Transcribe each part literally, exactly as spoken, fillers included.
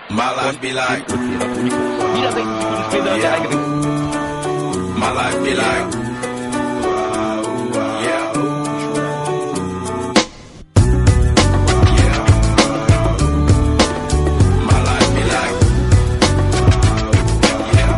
My life be like, yeah. My life be like, yeah. Yeah. My life be like, yeah.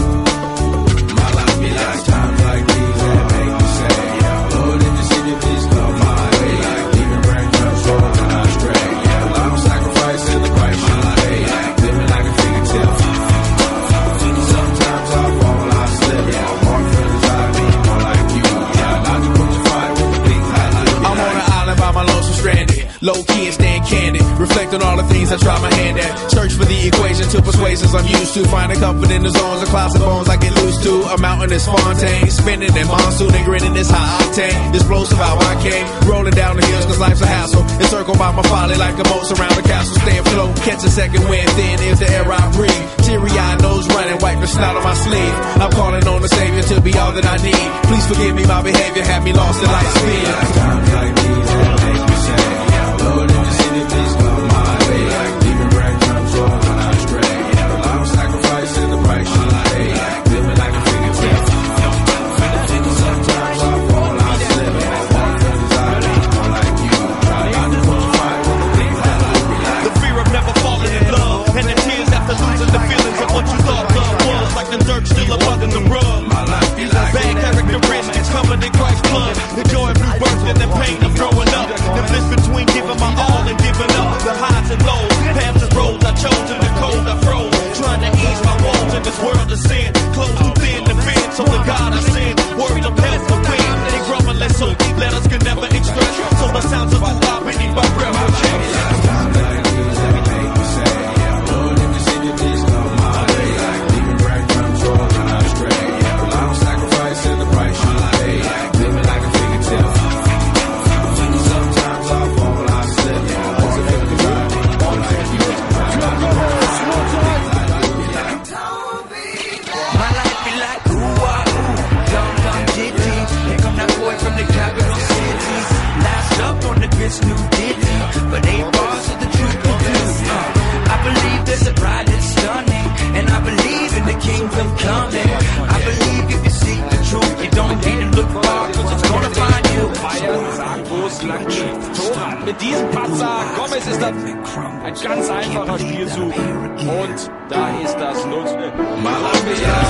My life be like times like these that make me say, yeah. Lord, in the city, please come my way. Like even rain comes falling and I stray. Yeah, a lot of sacrifice in the price. My life be like living like a figure tale. Sometimes I fall, I slip. Yeah, I'm more feelings I need, more like you. Try not to put your fire with the things I like. I'm on an island by my lonesome stranded. Low key and staying candid. Reflect on all the things I try my hand at. Search for the equation to persuasions I'm used to. Finding comfort in the zones of clouds and bones I get loose to. A mountain is Fontaine. Spinning in monsoon and grinning is high octane. Explosive how I came. Rolling down the hills cause life's a hassle. Encircled by my folly like a moat around the castle. Stay afloat. Catch a second wind. Thin is the air I breathe. Teary-eyed nose running. Wipe the snot on my sleeve. I'm calling on the Savior to be all that I need. Please forgive me my behavior. Had me lost in light speed. Times like these that make me say, yeah. Lord, in the city, please come my way. Like leaving rain comes on when I stray. Yeah, a lot of sacrifice in the price you pay. Like living like a figure tale. Sometimes I fall, I slip. Yeah, more feelings I need, more like you. Try not to put your fire with the things that I be like. The fear of never falling in love, and the tears after losing the feelings of what you thought love was. Like the dirt still up under the rug. My life be like Bad characteristics covered in Christ's blood. The joy of new birth and the pain of growing up. The bliss between giving my all and giving up. The highs and lows, paths and roads I chose in the cold I froze. Trying to ease my wounds in this world of sin. Close too thin to fit, so the God I sin. Words of health for wind. They growing less so deep letters can never express. So the sounds of who I beneath my breath will change. times like these that make me say, yeah. Lord, in the city, please come my way. Like leaving rain comes on when I stray. Yeah, a lot of sacrifice in the price you pay. Like living like a figure tale. Sometimes I fall, I slip. Yeah, more feelings I need, more like you. Try not to put your fire with the things I like. Be like, My life be like ooh ah ooh, dumb dumb ditty. Here come that boy from the capital city. Last up on the Chris new ditty, but eight bars of the truth will do. Uh, I believe there's a bride that's stunning, and I believe in the kingdom coming. I believe if you seek the truth, you don't need to look far, cause it's gonna find you. Bayern sagen, wo es lang geht. Torrad. Mit diesem Patzer Gomez ist das ein ganz einfacher Spielzug. Und da ist das Null. my life be like.